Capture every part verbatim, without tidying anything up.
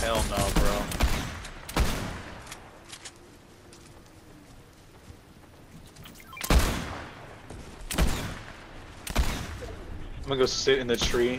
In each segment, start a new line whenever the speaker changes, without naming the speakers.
Hell no, bro. I'm gonna go sit in the tree.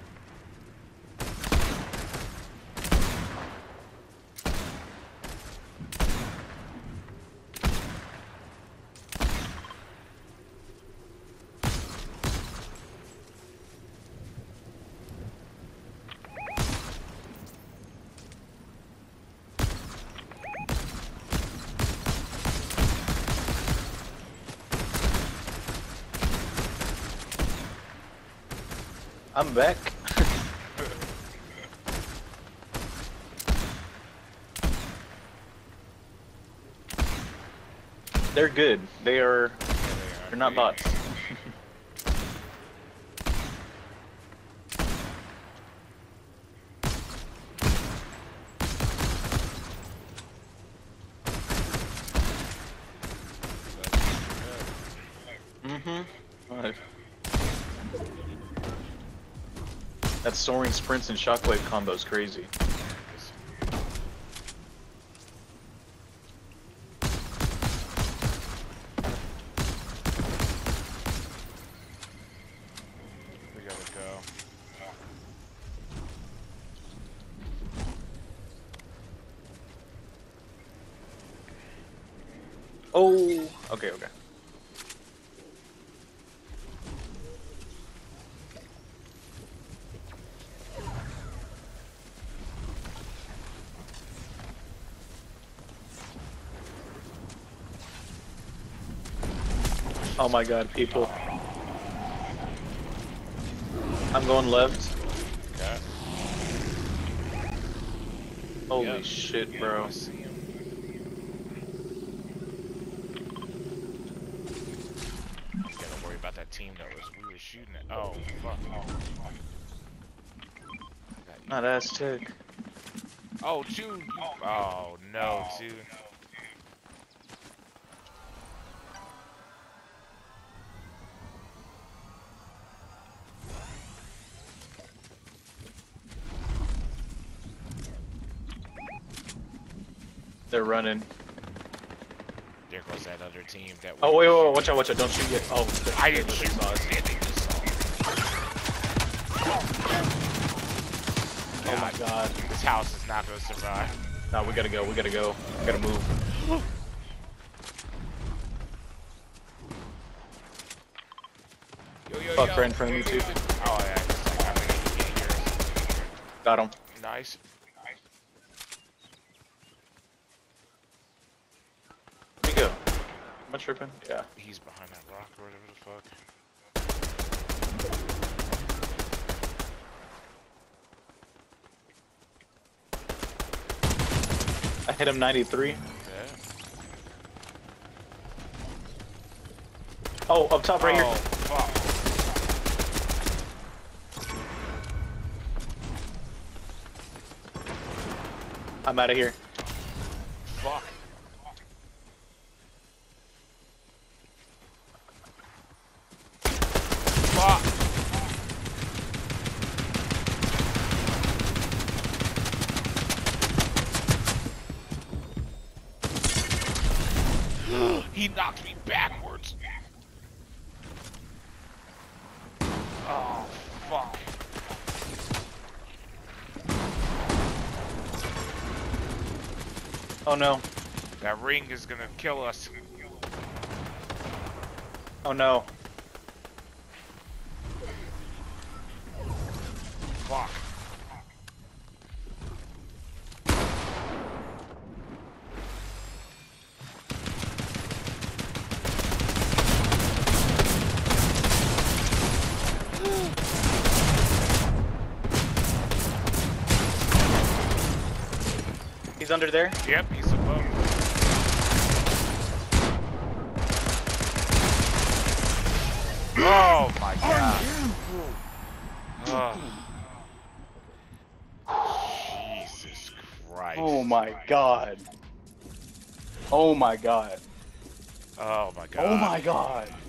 I'm back. They're good. They are.
Yeah, they are.
They're not bots. Mm-hmm. Right. That soaring sprints and shockwave combo is crazy.
We gotta go.
Oh. Okay. Okay. Oh my god, people. I'm going left.
Okay.
Holy
Yep.
shit,
Yeah,
bro.
I see him. Gotta worry about that team that was we were shooting at. Oh fuck.
Not Aztec.
Oh, Jude. Oh no, Jude.
They're running.
There goes that other team that.
Oh wait, wait, wait, watch out, watch out! Don't shoot yet. Oh,
I didn't shoot.
saw us.
Yeah, they just saw
Oh my god.
This house is not gonna survive.
No, we gotta go. We gotta go. We gotta move.
Yo, yo,
Fuck,
yo.
right in front of me too.
Oh yeah, it's like I'm gonna get yours.
Got him.
Nice.
Where'd he go? Am I tripping? Yeah.
He's behind that rock or whatever the fuck.
I hit him ninety-three.
Yeah.
Oh, up top right
Oh,
here.
fuck.
I'm out of here.
Fuck. Fuck. He knocked me backwards. Oh, fuck.
Oh no.
That ring is gonna kill us.
Oh no.
Fuck.
He's under there.
Yep, he's above. Oh my god. Oh. Jesus Christ.
Oh my god. Oh my god.
Oh my god.
Oh my god.